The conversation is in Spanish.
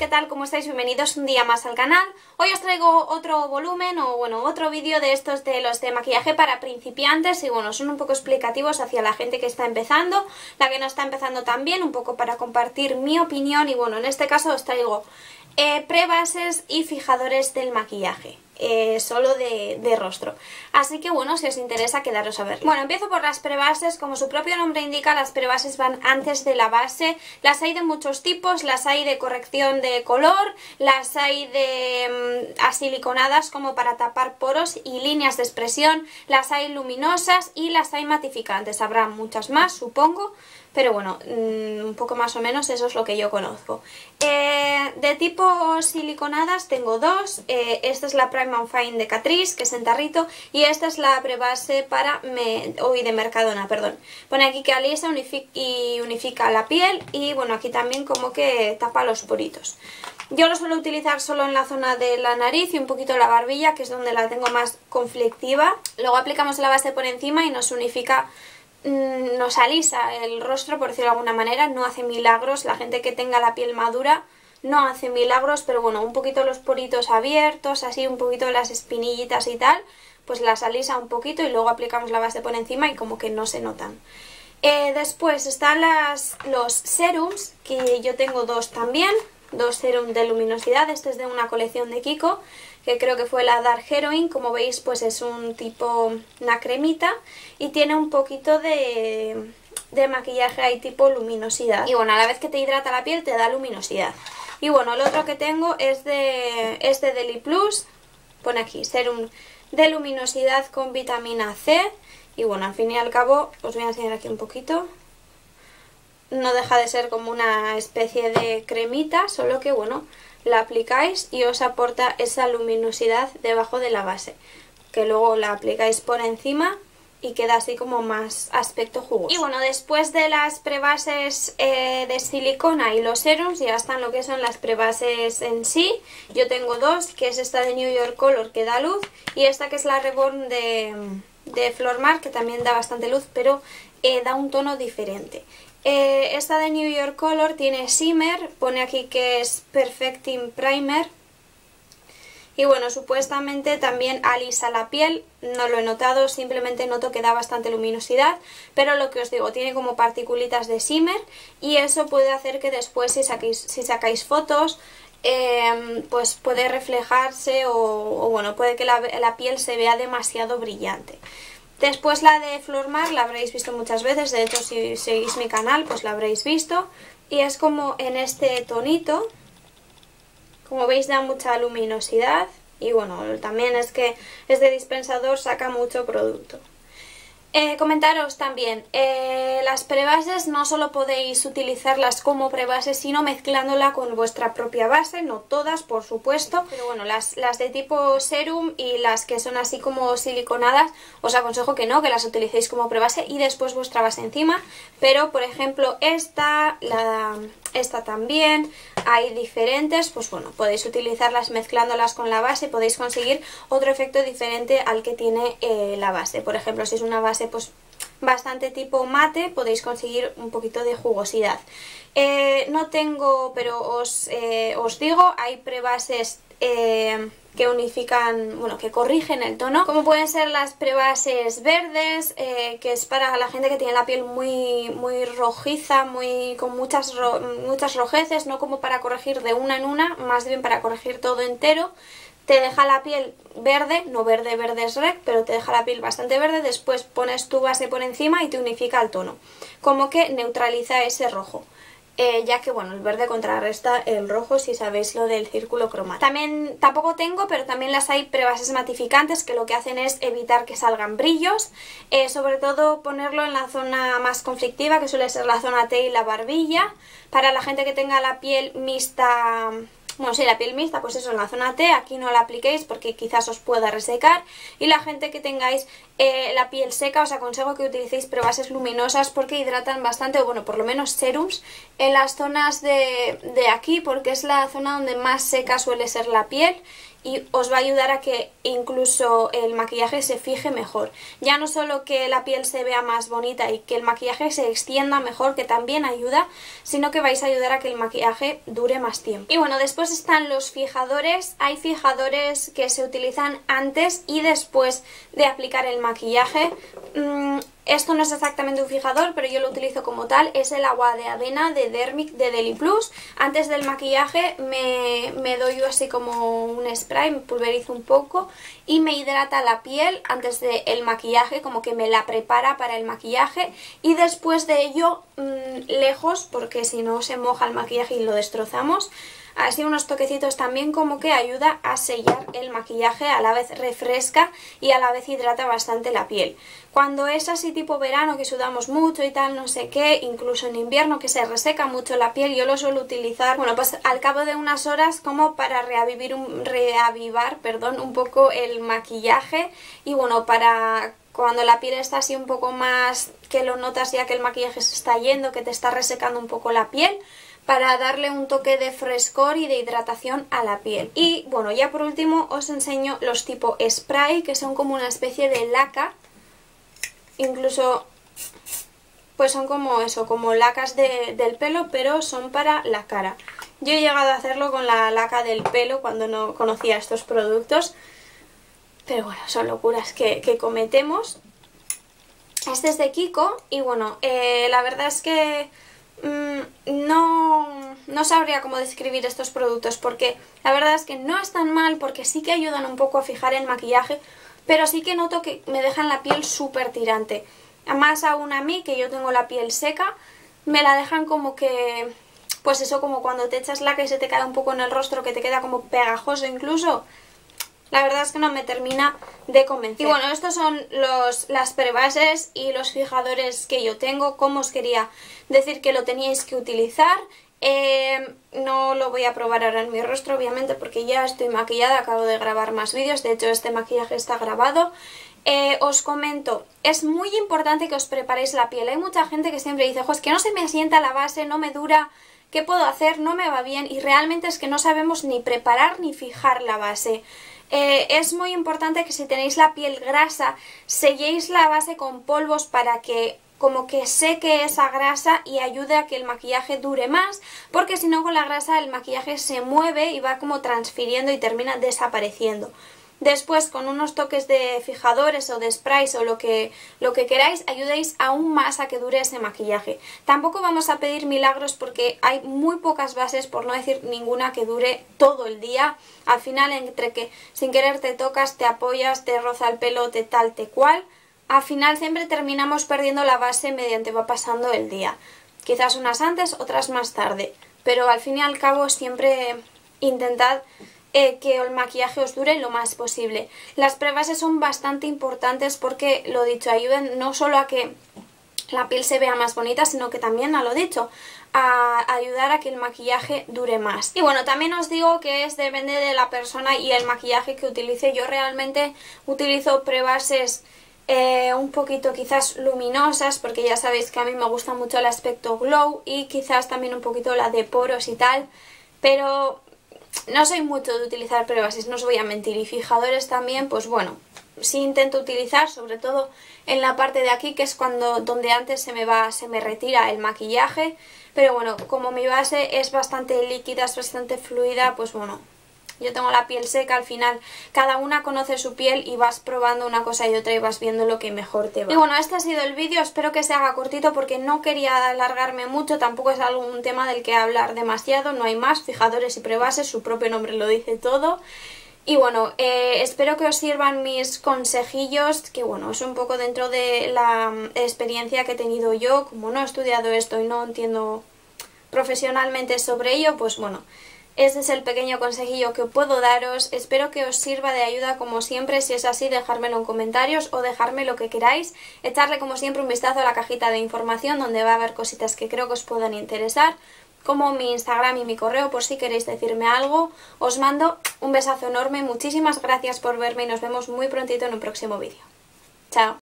¿qué tal? ¿Cómo estáis? Bienvenidos un día más al canal. Hoy os traigo otro volumen o bueno, otro vídeo de estos de los de maquillaje para principiantes y bueno, son un poco explicativos hacia la gente que está empezando, la que no está empezando también, un poco para compartir mi opinión y bueno, en este caso os traigo prebases y fijadores del maquillaje. Solo de rostro. Así que bueno, si os interesa quedaros a ver. Bueno, empiezo por las prebases. Como su propio nombre indica, las prebases van antes de la base. Las hay de muchos tipos, las hay de corrección de color, las hay de asiliconadas como para tapar poros y líneas de expresión, las hay luminosas y las hay matificantes. Habrá muchas más, supongo. Pero bueno, un poco más o menos eso es lo que yo conozco. De tipo siliconadas tengo dos. Esta es la Prime and Fine de Catrice, que es en tarrito. Y esta es la prebase de Mercadona, perdón. Pone aquí que alisa y unifica la piel. Y bueno, aquí también como que tapa los poritos. Yo lo suelo utilizar solo en la zona de la nariz y un poquito la barbilla, que es donde la tengo más conflictiva. Luego aplicamos la base por encima y nos unifica... nos alisa el rostro, por decirlo de alguna manera, no hace milagros. La gente que tenga la piel madura no hace milagros, pero bueno, un poquito los poritos abiertos, así un poquito las espinillitas y tal, pues las alisa un poquito y luego aplicamos la base por encima y como que no se notan. Después están los serums, que yo tengo dos también, dos serums de luminosidad. Este es de una colección de Kiko, que creo que fue la Dark Heroine. Como veis, pues es un tipo, una cremita y tiene un poquito de maquillaje ahí tipo luminosidad. Y bueno, a la vez que te hidrata la piel te da luminosidad. Y bueno, el otro que tengo es de Deli Plus, pone aquí, serum de luminosidad con vitamina C. Y bueno, al fin y al cabo, os voy a enseñar aquí un poquito. No deja de ser como una especie de cremita, solo que bueno, la aplicáis y os aporta esa luminosidad debajo de la base, que luego la aplicáis por encima y queda así como más aspecto jugoso. Y bueno, después de las prebases de silicona y los serums, ya están lo que son las prebases en sí. Yo tengo dos, que es esta de New York Color, que da luz, y esta que es la Reborn de Flormar, que también da bastante luz, pero da un tono diferente. Esta de New York Color tiene shimmer, pone aquí que es Perfecting Primer. Y bueno, supuestamente también alisa la piel, no lo he notado, simplemente noto que da bastante luminosidad, pero lo que os digo, tiene como particulitas de shimmer y eso puede hacer que después si sacáis fotos, pues puede reflejarse o bueno, puede que la piel se vea demasiado brillante. Después la de Flormar la habréis visto muchas veces, de hecho si seguís mi canal pues la habréis visto y es como en este tonito. Como veis da mucha luminosidad y bueno, también es que es de dispensador, saca mucho producto. Comentaros también, las prebases no solo podéis utilizarlas como prebases, sino mezclándola con vuestra propia base, no todas por supuesto, pero bueno, las de tipo serum y las que son así como siliconadas, os aconsejo que no, que las utilicéis como prebase y después vuestra base encima, pero por ejemplo esta también, hay diferentes, pues bueno, podéis utilizarlas mezclándolas con la base, podéis conseguir otro efecto diferente al que tiene la base. Por ejemplo, si es una base pues bastante tipo mate, podéis conseguir un poquito de jugosidad. No tengo, pero os digo, hay prebases que unifican, bueno, que corrigen el tono, como pueden ser las prebases verdes, que es para la gente que tiene la piel muy rojiza, con muchas rojeces, no como para corregir de una en una, más bien para corregir todo entero. Te deja la piel verde, no verde es rec, pero te deja la piel bastante verde, después pones tu base por encima y te unifica el tono, como que neutraliza ese rojo. Ya que bueno, el verde contrarresta el rojo si sabéis lo del círculo cromático. También, tampoco tengo, pero también las hay prebases matificantes que lo que hacen es evitar que salgan brillos, sobre todo ponerlo en la zona más conflictiva, que suele ser la zona T y la barbilla. Para la gente que tenga la piel mixta, bueno, sí, la piel mixta, pues eso, en la zona T, aquí no la apliquéis porque quizás os pueda resecar. Y la gente que tengáis la piel seca, os aconsejo que utilicéis prebases luminosas porque hidratan bastante, o bueno, por lo menos serums, en las zonas de aquí, porque es la zona donde más seca suele ser la piel y os va a ayudar a que incluso el maquillaje se fije mejor. Ya no solo que la piel se vea más bonita y que el maquillaje se extienda mejor, que también ayuda, sino que vais a ayudar a que el maquillaje dure más tiempo. Y bueno, después están los fijadores. Hay fijadores que se utilizan antes y después de aplicar el maquillaje. Esto no es exactamente un fijador, pero yo lo utilizo como tal. Es el agua de avena de Dermic de Deli Plus. Antes del maquillaje me doy yo así como un spray, me pulverizo un poco y me hidrata la piel antes del maquillaje, como que me la prepara para el maquillaje. Y después de ello, lejos, porque si no se moja el maquillaje y lo destrozamos. Así unos toquecitos también, como que ayuda a sellar el maquillaje, a la vez refresca y a la vez hidrata bastante la piel. Cuando es así tipo verano, que sudamos mucho y tal, no sé qué, incluso en invierno que se reseca mucho la piel, yo lo suelo utilizar, bueno, pues al cabo de unas horas como para reavivar un poco el maquillaje y bueno, para cuando la piel está así un poco más, que lo notas ya que el maquillaje se está yendo, que te está resecando un poco la piel, para darle un toque de frescor y de hidratación a la piel. Y bueno, ya por último os enseño los tipo spray, que son como una especie de laca, incluso pues son como eso, como lacas del pelo, pero son para la cara. Yo he llegado a hacerlo con la laca del pelo cuando no conocía estos productos, pero bueno, son locuras que cometemos. Este es de Kiko y bueno, la verdad es que no sabría cómo describir estos productos, porque la verdad es que no están mal, porque sí que ayudan un poco a fijar el maquillaje, pero sí que noto que me dejan la piel súper tirante. Más aún a mí, que yo tengo la piel seca, me la dejan como que, pues eso, como cuando te echas laca y se te cae un poco en el rostro, que te queda como pegajoso incluso. La verdad es que no me termina de convencer. Y bueno, estos son las prebases y los fijadores que yo tengo. Como os quería decir que lo teníais que utilizar. No lo voy a probar ahora en mi rostro, obviamente, porque ya estoy maquillada. Acabo de grabar más vídeos. De hecho, este maquillaje está grabado. Os comento, es muy importante que os preparéis la piel. Hay mucha gente que siempre dice, es que no se me asienta la base, no me dura, ¿qué puedo hacer? No me va bien. Y realmente es que no sabemos ni preparar ni fijar la base. Es muy importante que si tenéis la piel grasa, selléis la base con polvos para que como que seque esa grasa y ayude a que el maquillaje dure más, porque si no con la grasa el maquillaje se mueve y va como transfiriendo y termina desapareciendo. Después, con unos toques de fijadores o de sprays o lo que queráis, ayudéis aún más a que dure ese maquillaje. Tampoco vamos a pedir milagros porque hay muy pocas bases, por no decir ninguna, que dure todo el día. Al final, entre que sin querer te tocas, te apoyas, te roza el pelo, te tal, te cual, al final siempre terminamos perdiendo la base mediante va pasando el día. Quizás unas antes, otras más tarde, pero al fin y al cabo siempre intentad que el maquillaje os dure lo más posible. Las prebases son bastante importantes porque, lo dicho, ayudan no solo a que la piel se vea más bonita, sino que también, a lo dicho, a ayudar a que el maquillaje dure más. Y bueno, también os digo que depende de la persona y el maquillaje que utilice. Yo realmente utilizo prebases un poquito quizás luminosas, porque ya sabéis que a mí me gusta mucho el aspecto glow y quizás también un poquito la de poros y tal, pero no soy mucho de utilizar prebases, no os voy a mentir. Y fijadores también, pues bueno, sí intento utilizar, sobre todo en la parte de aquí, que es donde antes se me retira el maquillaje. Pero bueno, como mi base es bastante líquida, es bastante fluida, pues bueno, yo tengo la piel seca. Al final cada una conoce su piel y vas probando una cosa y otra y vas viendo lo que mejor te va. Y bueno, este ha sido el vídeo, espero que se haga cortito porque no quería alargarme mucho, tampoco es algún tema del que hablar demasiado, no hay más, fijadores y prebases, su propio nombre lo dice todo. Y bueno, espero que os sirvan mis consejillos, que bueno, es un poco dentro de la experiencia que he tenido yo. Como no he estudiado esto y no entiendo profesionalmente sobre ello, pues bueno, este es el pequeño consejillo que puedo daros. Espero que os sirva de ayuda como siempre. Si es así, dejármelo en comentarios o dejarme lo que queráis. Echarle como siempre un vistazo a la cajita de información, donde va a haber cositas que creo que os puedan interesar, como mi Instagram y mi correo, por si queréis decirme algo. Os mando un besazo enorme, muchísimas gracias por verme y nos vemos muy prontito en un próximo vídeo. Chao.